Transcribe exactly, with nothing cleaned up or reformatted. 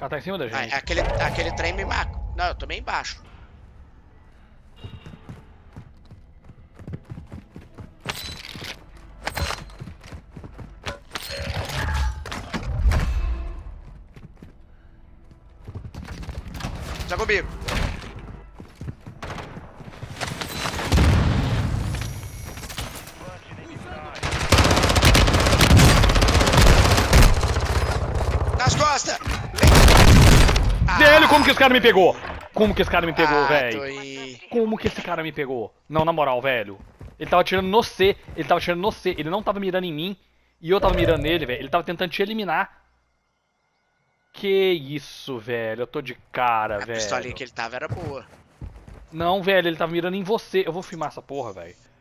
Ela tá em cima da gente. Ah, aquele, aquele trem me marca. Não, eu tô meio embaixo. Tá comigo. Nas costas! Velho, como que esse cara me pegou? Como que esse cara me pegou, Ah, velho? tô aí. Como que esse cara me pegou? Não, na moral, velho. Ele tava atirando no C. Ele tava atirando no C. Ele não tava mirando em mim. E eu tava mirando nele, velho. Ele tava tentando te eliminar. Que isso, velho. Eu tô de cara, A velho. pistolinha que ele tava era boa. Não, velho. Ele tava mirando em você. Eu vou filmar essa porra, velho.